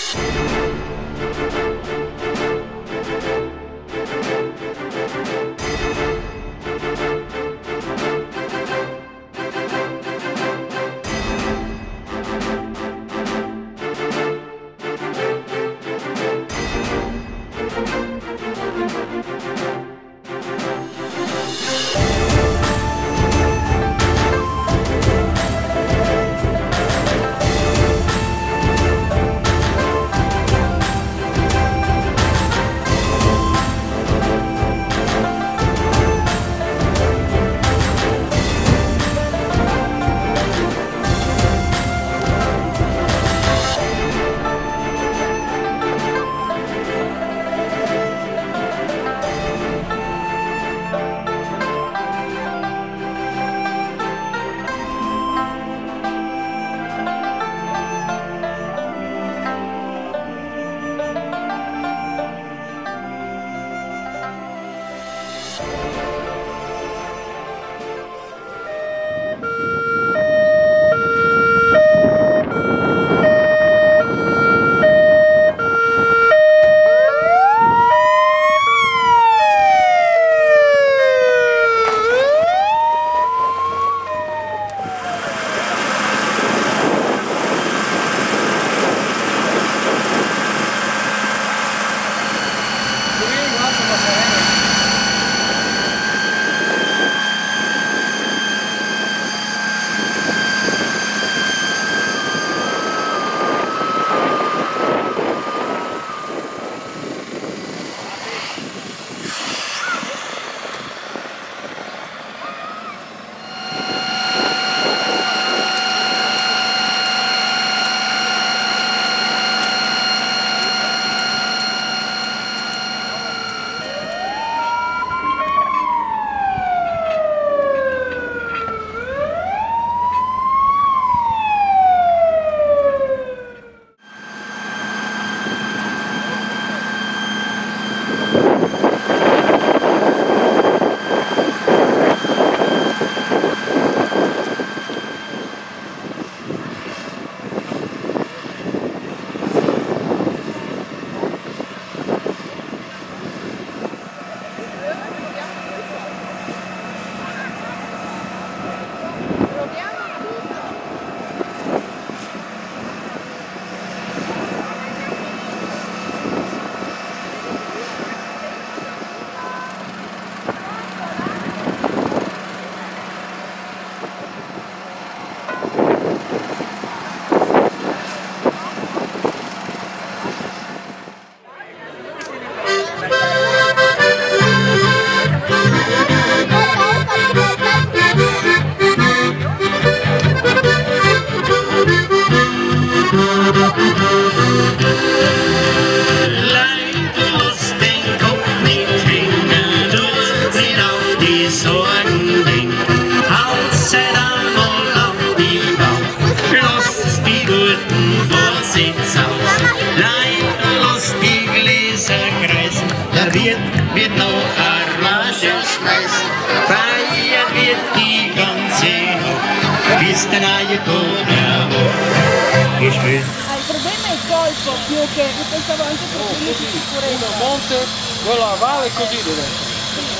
wird noch Armage schmeißen. Feiern wird die ganze Nacht, bis der neue Tore gespielt. Il problema è il colpo più che io pensavo anche per di sicurezza. Uno monte, quello a valle e così deve essere.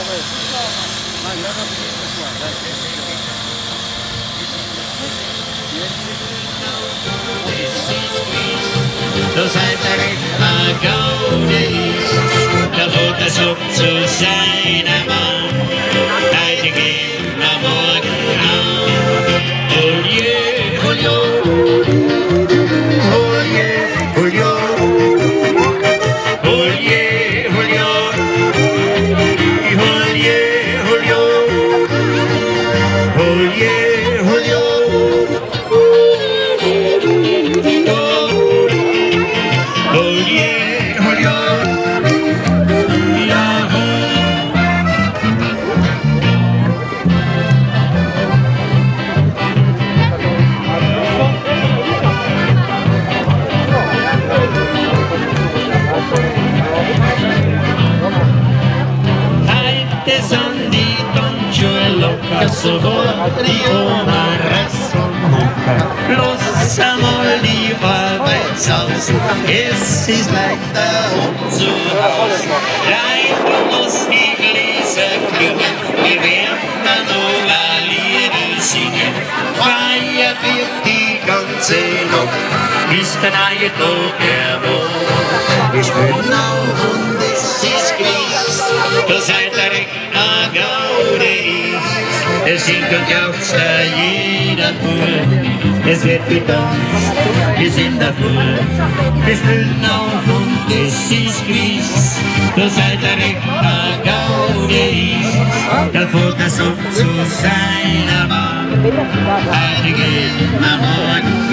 Ma andiamo a vedere qua, dai. So seid der Gaude ist, da wird es up zu seinem Mann. Heute gehen wir morgen an. Olje, oljo, olje, oljo, olje, oljo, olje, oljo, olje, oljo. So die Oma Rest und Mutter, los einmal die Arbeit Wirtshaus. Es ist leichter und zu Haus. Rein, du musst die Gläser klingen, wir werden dann noch Lieder singen. Feiert wird die ganze Nacht, bis der neue Tag erwacht. Wir spielen auf und es ist gewiss, da seid ihr recht eine Gaude ist. Es singt und jauchzt da jeder Pur, es wird getanzt, wir sind dafür. Wir spielen auf und es ist gewiss, da seid ihr recht eine Gaude ist. Dann fährt das um zu seiner Mann, heute geht am Morgen